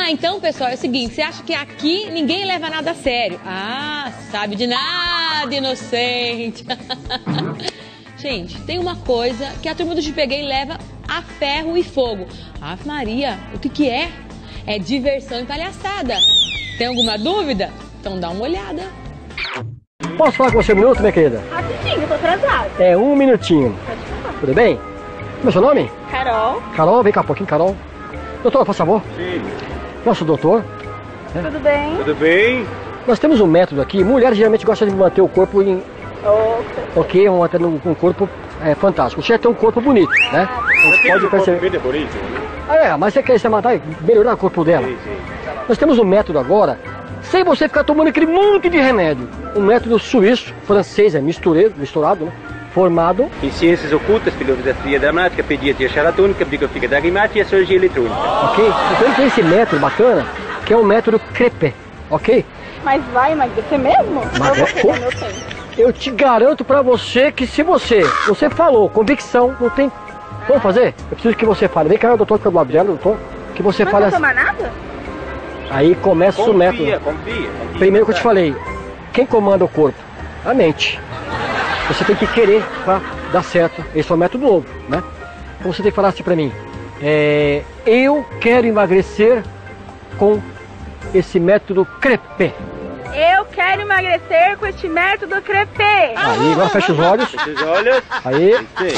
Então, pessoal, é o seguinte, você acha que aqui ninguém leva nada a sério? Ah, sabe de nada, inocente. Gente, tem uma coisa que a turma do Te Peguei leva a ferro e fogo. Ave Maria, o que é? É diversão e palhaçada. Tem alguma dúvida? Então dá uma olhada. Posso falar com você um minuto, minha querida? Rapidinho, eu tô atrasada. É, um minutinho. Pode falar. Tudo bem? Como é o seu nome? Carol. Carol, vem cá um pouquinho, Carol. Doutor, por favor. Sim. Nosso doutor. Tudo bem? Tudo bem? Nós temos um método aqui. Mulheres geralmente gostam de manter o corpo em... Ok, mantendo um corpo fantástico. Você já tem um corpo bonito, né? A gente pode perceber. Bonito, né? Mas você quer matar, melhorar o corpo dela? Sim, sim. Nós temos um método agora, sem você ficar tomando aquele monte de remédio. Um método suíço, francês, misturado, né? Formado em ciências ocultas, filosofia dramática, pediatria charatônica, biblioteca da Grimate e a cirurgia eletrônica. Ok? Então ele tem esse método bacana, que é o método Crepé, ok? Mas vai emagrecer mesmo? Eu te garanto pra você que se você falou, convicção, não tem... Vamos fazer? Eu preciso que você fale. Vem cá, doutor, que eu vou doutor, que você fale não assim. tomar nada? Aí começa o método. Confia. Primeiro que eu te falei, quem comanda o corpo? A mente. Você tem que querer pra dar certo. Esse é um método novo, né? Então você tem que falar assim pra mim. Eu quero emagrecer com esse método Crepé. Eu quero emagrecer com este método Crepé. Aí, agora fecha os olhos. Fecha os olhos. Aí.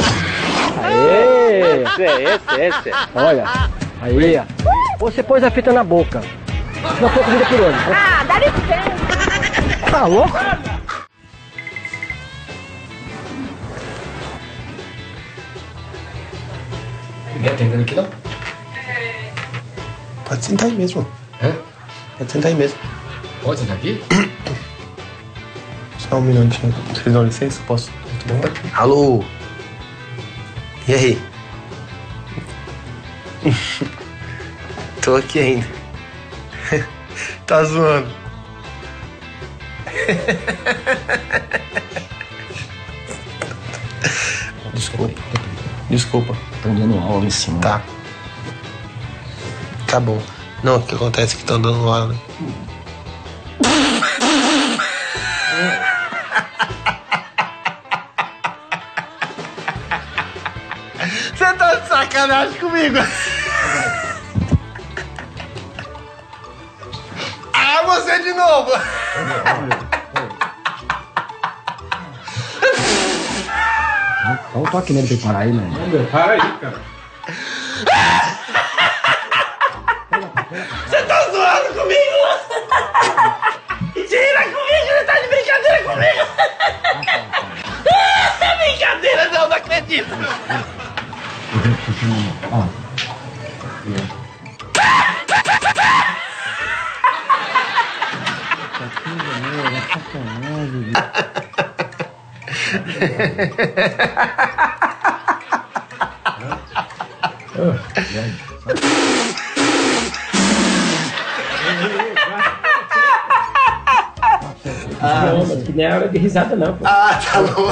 Aê! Esse. Olha. Aí, ó. Você pôs a fita na boca. Não foi comida por onde? Ah, dá licença. Tá louco? Ninguém atendendo aqui não? Pode sentar aí mesmo. Hã? Pode sentar aí mesmo. Pode sentar aqui? Só um minutinho. Vocês dão licença? Posso? Muito bom. Alô? E aí? Tô aqui ainda. Tá zoando. Desculpa. Estão dando aula em cima. Tá. Tá bom. Não, o que acontece é que estão dando aula, né? Você tá de sacanagem comigo? Ah, você de novo! Dá um toque nele pra ele parar aí, mano. Para aí, cara. Você tá zoando comigo? Mentira comigo! Você tá de brincadeira comigo? É brincadeira, não acredito! Não, que nem é hora de risada não, pô. Ah, tá bom.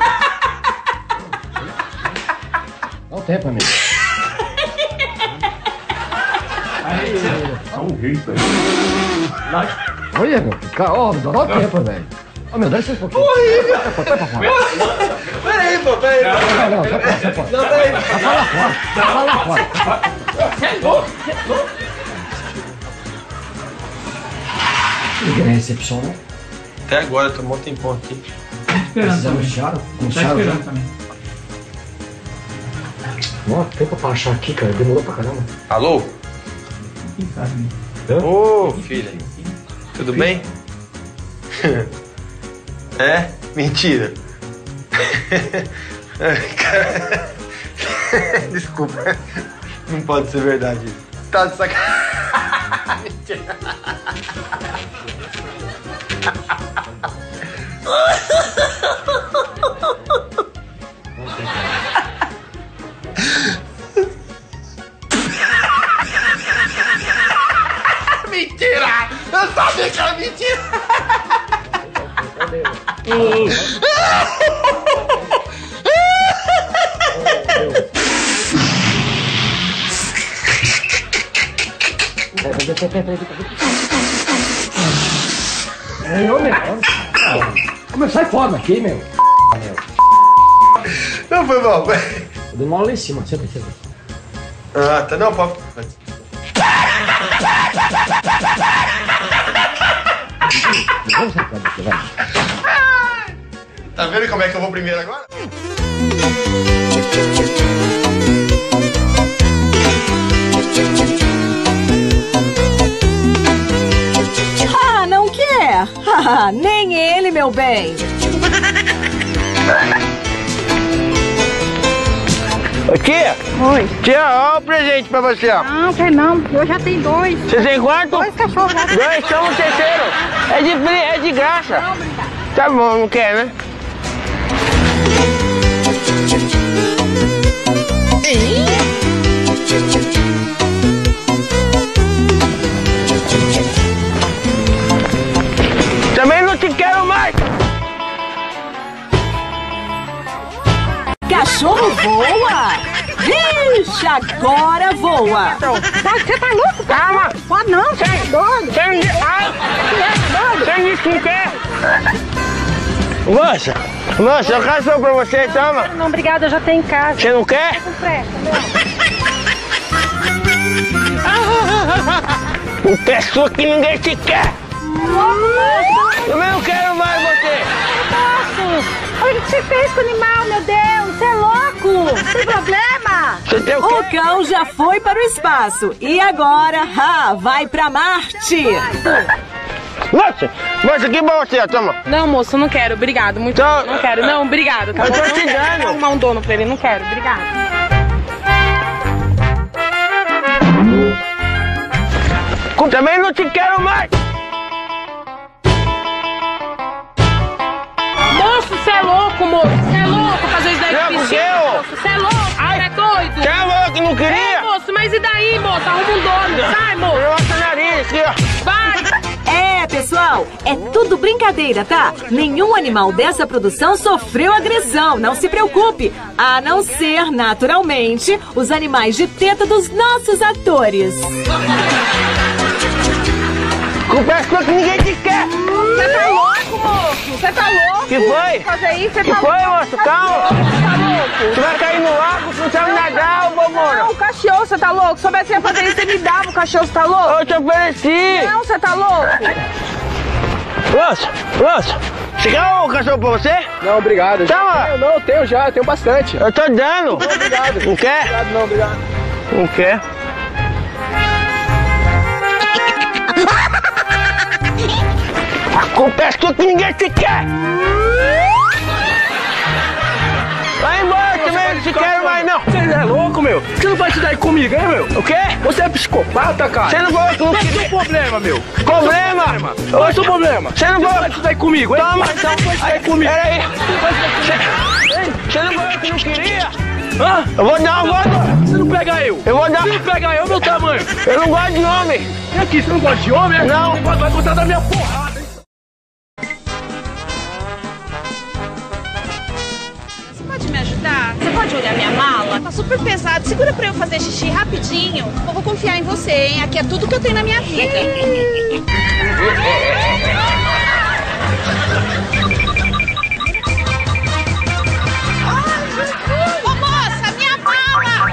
Dá um tempo, amigo. Dá um grito aí. Olha, meu, cara, ó, dá o tempo, velho. Ó, meu, dá licença um pouquinho. Vai pra fora. Peraí, pô, peraí. Não, sai fora. Não, peraí. Vai lá fora. Ninguém na recepção, né? Até agora, tô um tempão aqui. Precisamos de charo? Com charo já? Nossa, tempo pra achar aqui, cara. Demorou pra caramba. Alô? Ô, filha. Tudo bem? É? Mentira. Desculpa. Não pode ser verdade isso. Tá de sacanagem. Mentira. Mentira! Eu sabia que era mentira! Eu mesmo. Como sai fora daqui, meu? Não, foi mal. Eu dei uma aula lá em cima, sempre. Ah, tá. Não, pode. Tá vendo como é que eu vou primeiro agora? Ah, não quer? Nem ele, meu bem. Ô tia! Oi. Tia, olha o presente pra você, ó. Não, quer não. Eu já tenho 2. Você tem quanto? 2 cachorros já. 2, chama o terceiro. É de graça. Não, obrigado. Tá bom, não quer, né? Também não te quero mais. Cachorro voa? Vixe, agora voa. Você tá louco? Calma. Pode não, você é doido. Você me disse... Ai! Você me disse que não quer. Moça, eu quero só pra você, toma. Não, obrigada, eu já tenho em casa. Você não quer? Não presta, não. Uma pessoa que ninguém te quer. Também não quero mais você. Olha o que você fez com o animal, meu Deus. Você é louco. Tem problema? Você tem o O quê? cão já foi para o espaço e agora vai para Marte. Moça, aqui pra você, toma. Não, moço, não quero, obrigado. Muito Então- não quero. Não, obrigado. Tá Eu bom? tô Não te quero. dando. Vou arrumar um dono pra ele, não quero, obrigado. Também não te quero mais. Moço, você é louco, moço. Você é louco fazer isso daí Não, com o porque bichinho, eu- moço. Você é louco, você é doido. Você falou que não É, queria? moço, mas e daí, moço? Arruma um dono. Sai, moço. Nossa nariz aqui, ó. Vai. Pessoal, é tudo brincadeira, tá? Nenhum animal dessa produção sofreu agressão, não se preocupe. A não ser, naturalmente, os animais de teta dos nossos atores. Com pessoa que ninguém te quer. Você tá louco, moço? Você tá louco? Que foi? Fazer isso, você Que tá foi, louco? moço? Calma. Tá louco? Você vai cair no lago, você não sabe nadar, ô bobona. Não, o cachorro, você tá louco? Se soubesse que ia fazer isso, você me dava o cachorro, você tá louco? Eu te ofereci. Não, você tá louco? Moço, você quer um cachorro pra você? Não, obrigado. Toma. Eu tenho já, tenho bastante. Eu tô dando. Obrigado. Não quer? Obrigado, não, obrigado. Não quer? Com pessoa que ninguém te quer. Vai embora, também não te quero mais não. Você é louco, meu? Você não vai se dar comigo, hein, meu? O quê? Você é psicopata, cara. Você não falou que não Qual é o queria. seu problema, meu? Problema? Qual é o seu problema? Você não Você falou. vai se dar comigo, hein? Toma, então. Vai se dar comigo. Peraí. Você não falou que não queria? Hã? Eu vou dar uma volta. Você não pega eu. Eu vou dar. Você não pega eu, meu tamanho. Eu não gosto de homem. E aqui, você não gosta de homem? Não. Vai gostar da minha porrada, hein? Você pode me ajudar? Você pode olhar minha mala? Tá super pesado. Segura pra eu fazer xixi rapidinho. Eu vou confiar em você, hein? Aqui é tudo que eu tenho na minha vida. Ô, moça, minha mala!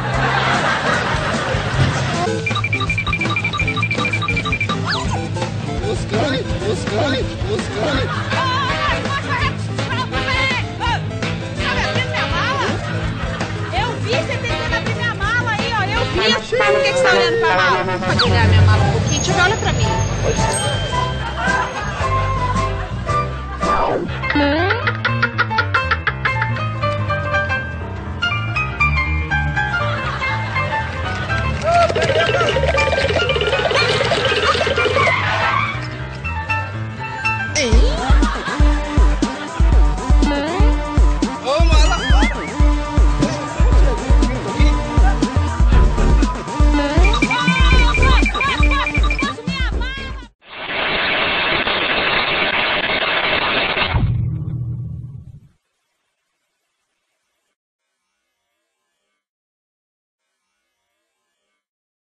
Por que você tá olhando pra mala? Pode olhar minha mala um pouquinho? Deixa eu ver, olha pra mim.